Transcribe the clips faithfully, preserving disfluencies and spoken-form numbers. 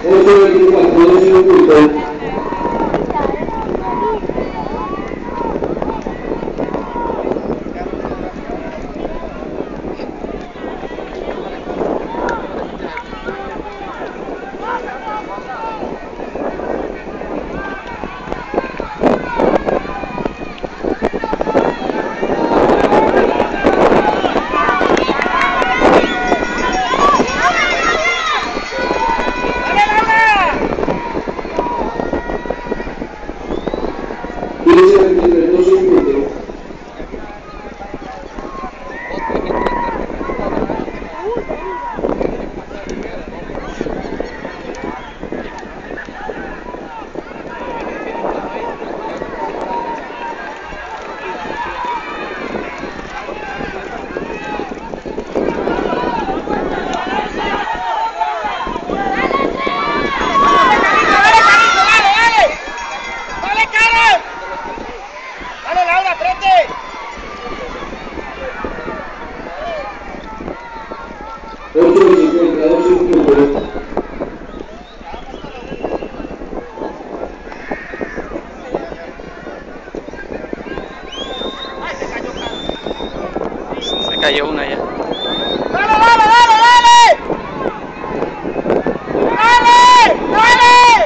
ocho veinticuatro, doce un punto. ocho cincuenta, doce un punto. Se cayó una ya. ¡Dale, dale, dale, dale! ¡Dale! ¡Dale!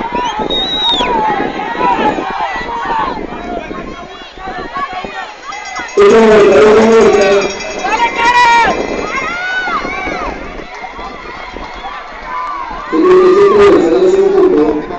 ocho noventa, ocho noventa. ¡Dale, Karen! setenta y siete, doce un punto.